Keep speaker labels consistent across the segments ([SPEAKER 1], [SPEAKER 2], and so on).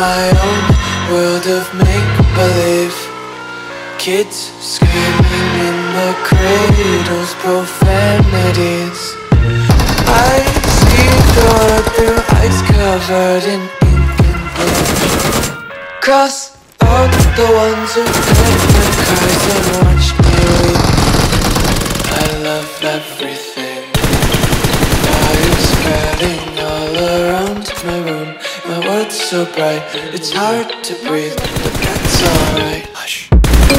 [SPEAKER 1] my own world of make-believe. Kids screaming in the cradles, profanities. I see the world through eyes covered in ink and blue. Cross out the ones who heard my cries and watched me weep. I love everything. Fire spreading all around my room. My world's so bright, it's hard to breathe, but that's alright. Hush.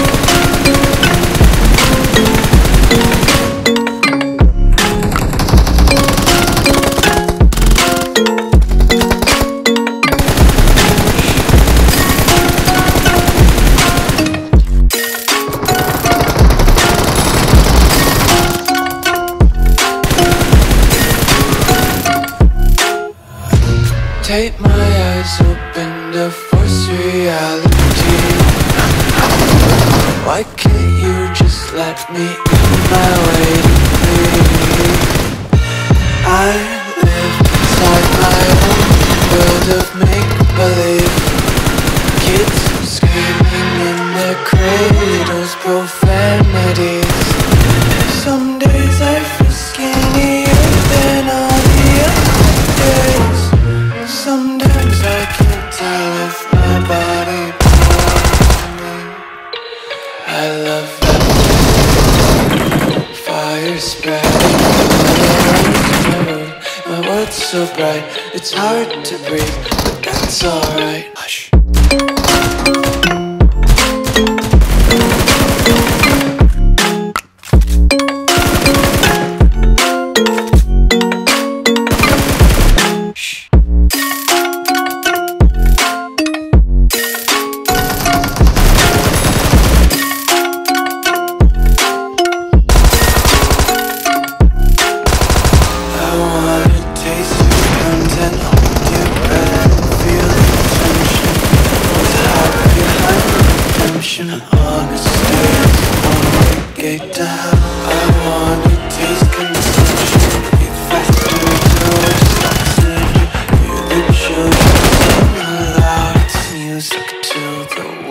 [SPEAKER 1] Take my eyes open to force reality. Why can't you just let me in my way to breathe? I live inside my own world of make-believe. Kids screaming in their cradles, profanities. Some days I feel skinnier than all the other days. Sometimes I can't tell if my body belongs to me. I love that fire spreading around my room. My world's so bright, it's hard to breathe, but that's alright. Hush. Get down. I wanna taste consumption. Eat faster, doors oxygen. Hear the children sing aloud. It's music to the